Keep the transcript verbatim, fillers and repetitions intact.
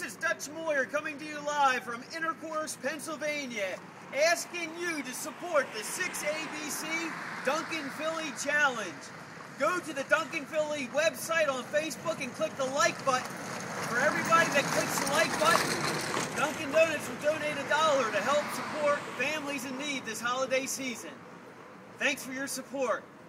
This is Dutch Moyer coming to you live from Intercourse, Pennsylvania, asking you to support the six A B C Dunkin Philly Challenge. Go to the Dunkin Philly website on Facebook and click the like button. For everybody that clicks the like button, Dunkin' Donuts will donate a dollar to help support families in need this holiday season. Thanks for your support.